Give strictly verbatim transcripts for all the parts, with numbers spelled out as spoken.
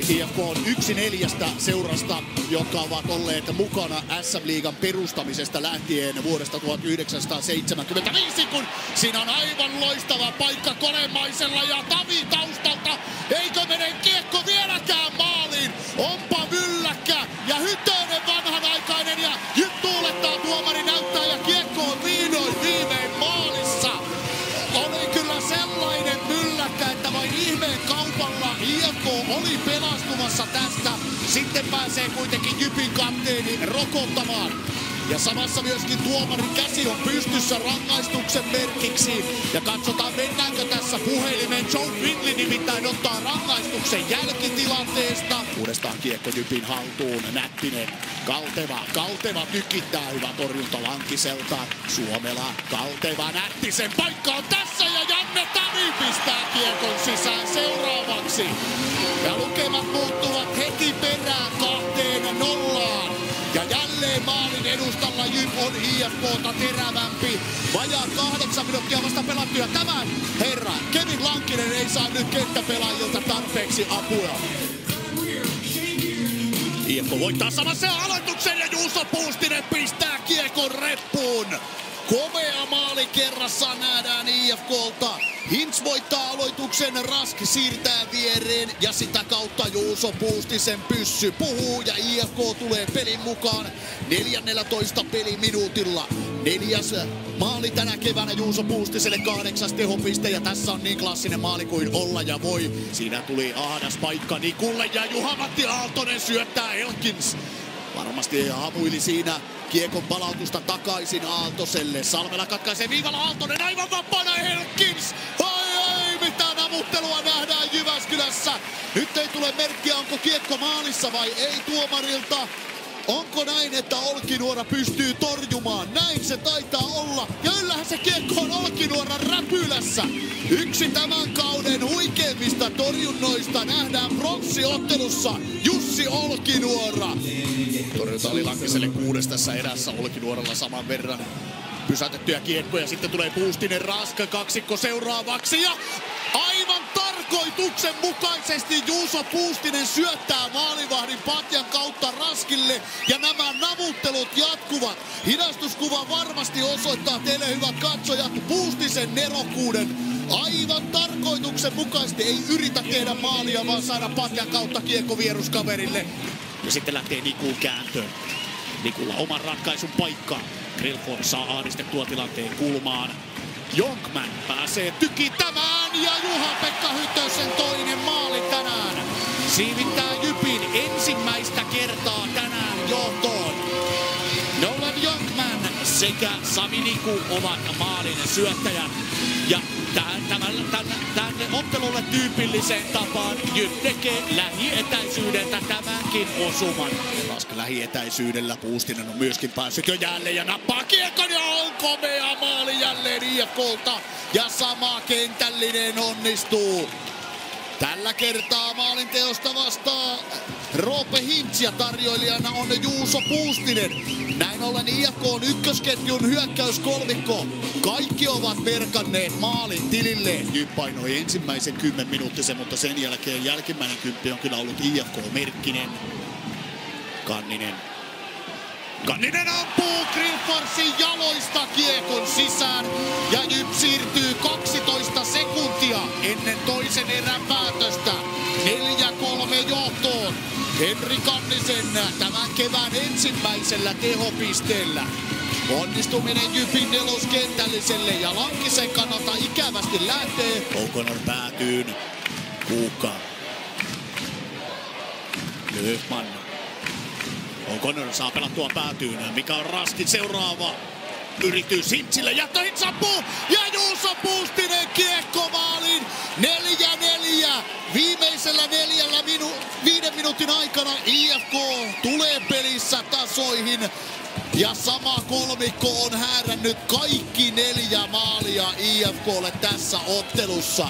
I F K on yksi neljästä seurasta, jotka ovat olleet mukana S M-liigan perustamisesta lähtien vuodesta tuhatyhdeksänsataaseitsemänkymmentäviisi, kun siinä on aivan loistava paikka Kolemaisella ja Tavi taustalta. Eikö mene kiekko vieläkään maaliin? Onpa mylläkkä ja Hytönen vanhanaikainen ja nyt tuulettaa tuomari näyttää ja kiekko on viidoin viimein maalissa. Oli kyllä sellainen mylläkkä, että vain ihmeen kaupalla I F K oli pelastumassa tästä. Sitten pääsee kuitenkin Jypin kapteeni rokottamaan. Ja samassa myöskin tuomarin käsi on pystyssä rangaistuksen merkiksi. Ja katsotaan mennäänkö tässä puhelimeen. Joe Finley nimittäin ottaa rangaistuksen jälkitilanteesta. Uudestaan kiekko Jypin haltuun. Nättinen, Kalteva, Kalteva tykittää. Hyvä torjunta Lankiselta. Suomela, Kalteva, Nättisen paikka on tässä ja Janne Tavi pistää kiekon sisään seuraavaksi. Ja lukemat muuttuvat heti perään kahteen nollaan. Ja jälleen maalin edustalla Jyp on I F K:ta terävämpi. Vajaa kahdeksan minuuttia vasta pelattu ja tämän herra Kevin Lankinen ei saa nyt kenttäpelaajilta tarpeeksi apua. I F K voittaa samassa aloituksen ja Juuso Puustinen pistää kiekon reppuun. Komea maali kerrassaan nähdään I F K:lta. Hintz voittaa aloituksen, Rask siirtää viereen ja sitä kautta Juuso Puustisen pyssy puhuu ja I F K tulee pelin mukaan neljännellätoista peliminuutilla. Neljäs maali tänä keväänä Juuso Puustiselle, kahdeksas tehopiste ja tässä on niin klassinen maali kuin olla ja voi. Siinä tuli ahdas paikka Nikulle ja Juha-Matti Aaltonen syöttää Elkins. Varmasti hamuili siinä kiekon palautusta takaisin Aaltoselle. Salmela katkaisee viivalla, Aaltonen aivan vapaana, Elkins! Ai ai, mitä namuttelua nähdään Jyväskylässä. Nyt ei tule merkkiä, onko kiekko maalissa vai ei tuomarilta. Onko näin, että Olkinuora pystyy torjumaan? Näin se taitaa olla. Ja yllähän se kiekko on Olkinuoran räpylässä. Yksi tämän kauden huikeimmista torjunnoista nähdään pronssiottelussa. Jussi Olkinuora. Torjunta oli Lankiselle kuudes tässä erässä, Olkinuoralla saman verran pysäytettyjä kiekkoja. Sitten tulee Puustinen, Rask, kaksikko seuraavaksi ja aivan tarkoituksenmukaisesti Juuso Puustinen syöttää maalivahdin patjan kautta Raskille ja nämä navuttelut jatkuvat. Hidastuskuva varmasti osoittaa teille hyvät katsojat Puustisen nerokkuuden. Aivan tarkoituksenmukaisesti ei yritä tehdä maalia, vaan saada patjan kautta kiekko vieruskaverille. Ja sitten lähtee Nikun kääntöön. Nikulla oman ratkaisun paikka. Grillford saa ahdistettua tilanteen kulmaan. Jonkman pääsee tykittämään ja Juha-Pekka Hytösen toinen maali tänään. Siivittää Jypin ensimmäistä kertaa tänään johtoon. Nolan Jonkman sekä Sami Niku ovat maalin syöttäjät. Ja tämän, tämän, tänne ottelulle tyypilliseen tapaan Jyp tekee lähietäisyydeltä tämänkin osuman. Rask lähietäisyydellä, Puustinen on myöskin päässyt jo jälleen ja nappaa kiekon ja on komea maali jälleen I F K:lta. Ja sama kentällinen onnistuu. Tällä kertaa maalinteosta vastaa Roope Hintz ja tarjoilijana on Juuso Puustinen. Näin ollen I F K on ykkösketjun hyökkäyskolmikko. Kaikki ovat merkanneet maalin tililleen. Jyp painoi ensimmäisen kymmen minuuttisen, mutta sen jälkeen jälkimmäinen kymppi on kyllä ollut I F K-merkkinen. Kanninen. Kanninen ampuu Grillfordsin jaloista kiekon sisään ja Jyp siirtyy kaksitoista sekuntia ennen toisen erän päätöstä. neljä kolme johtoon. Henri Kannisen tämän kevään ensimmäisellä tehopisteellä. Onnistuminen Jypin neloskentälliselle ja Lankisen kannalta ikävästi lähtee. O'Connor päätyyn. Kuukka. Löfman. O'Connor saa pelattua päätyyn. Mikä on Raskin seuraava yritys Hintzille. Jättö Hintz ampuu ja Juuso Puustinen kiekko maaliin. neljä neljä. Viimeisellä neljällä minu- viiden minuutin aikana I F K tulee pelissä tasoihin. Ja sama kolmikko on häärännyt kaikki neljä maalia I F K:lle tässä ottelussa.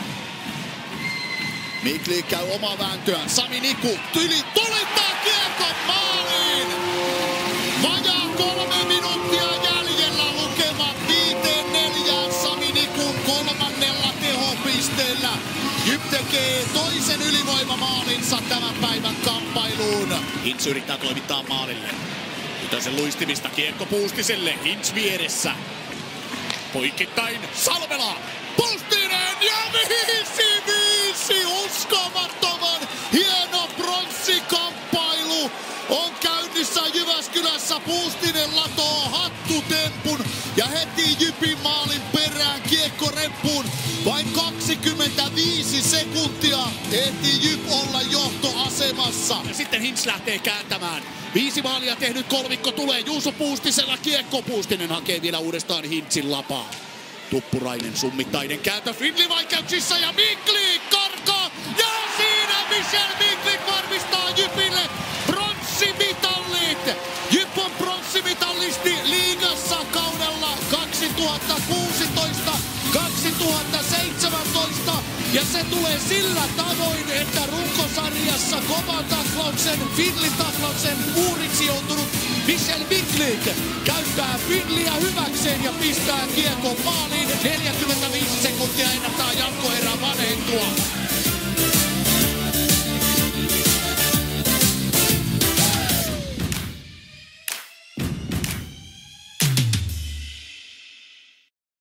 Mikli käy omaa vääntöään. Sami Niku tyli tulittaa kiekon maaliin. Vajaa kolme minuuttia jäljellä, lukemat viiteen neljään Sami Nikun kolmannella tehopisteellä. Jyp tekee toisen ylivoimamaalinsa tämän päivän kamppailuun. Hintz yrittää toimittaa maalille. Ytösen luistimista kiekko Puustiselle, Hintz vieressä. Poikittain Salmela, Puustinen ja viisi viisi, uskomattoman hieno pronssikamppailu on käynnissä Jyväskylässä. Puustinen latoo hattutempun ja heti Jypin maalin perään kiekko reppuun. Vain kaksikymmentäviisi sekuntia ehti Jyp olla johtoasemassa. Ja sitten Hintz lähtee kääntämään. Viisi maalia tehnyt kolmikko tulee Juuso Puustisella kiekko. Puustinen hakee vielä uudestaan Hintzin lapaa. Tuppurainen summittainen kääntö Finley vaikeuksissa ja Miklik karkaa. Ja siinä Michel Miklik varmistaa Jypille pronssimitallit. Jyp on pronssimitalisti liigassa kaudella kaksituhattakuusitoista kaksituhattaseitsemäntoista. Ja se tulee sillä tavoin, että runkosarjassa kovan taklauksen, Finley taklauksen uhriksi joutunut Michel Miklik käyttää Finleyä hyväkseen ja pistää kiekon maaliin. neljäkymmentäviisi sekuntia ennättää jatkoerän vanhentua.